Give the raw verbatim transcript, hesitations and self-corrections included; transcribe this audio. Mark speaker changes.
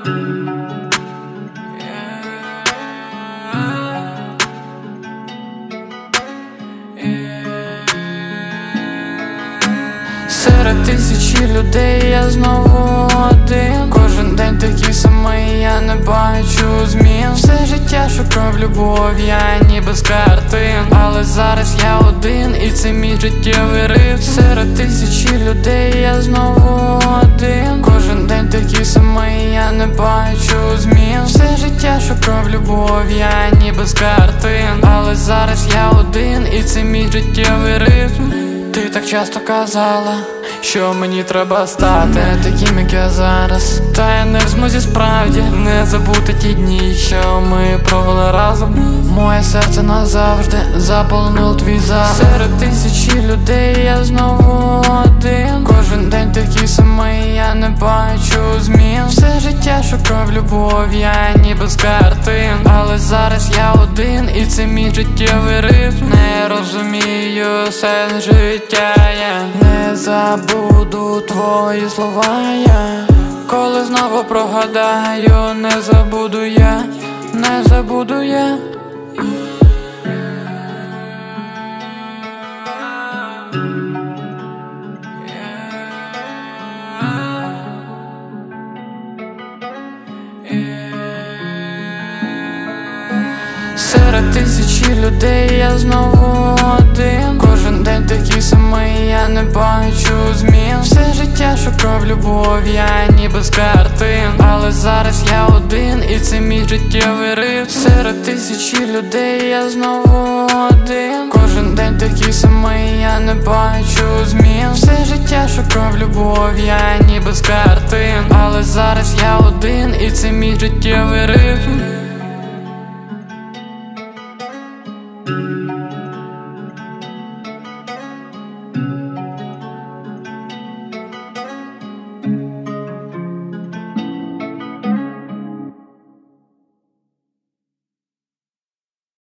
Speaker 1: Серед тисячі людей я знову один. Кожен день такий самий, я не бачу змін. Все життя шукав любов, я ніби з картин. Але зараз я один, і це мій життєвий ритм. Серед тисячі людей я знову один. Кожен день такий самий, я не бачу змін. Все життя шукав любов, я ніби з картин. Але зараз я один, і це мій життєвий ритм. Ти так часто казала, що мені треба стати таким, як я зараз. Та я не в змозі справді не забути ті дні, що ми провели разом. Моє серце назавжди заполонив твій запах. Серед тисячі людей я знову один. Кожен день такий самий, я не бачу змін. Все життя шукав любов, я ніби з картин. Але зараз я один, і це мій життєвий ритм. Не розумію сенс життя, я не забуду твої слова, я коли знову прогадаю, не забуду я, не забуду я. Серед тисячі людей я знову один. Кожен день такий самий, я не бачу змін. Все життя шукав любов, я ніби з картин. Але зараз я один, і це мій життєвий ритм. Серед тисячі людей я знову один. Кожен день такий самий, я не бачу змін. Все життя шукав любов, я ніби з картин. Але зараз я один, і це мій життєвий ритм.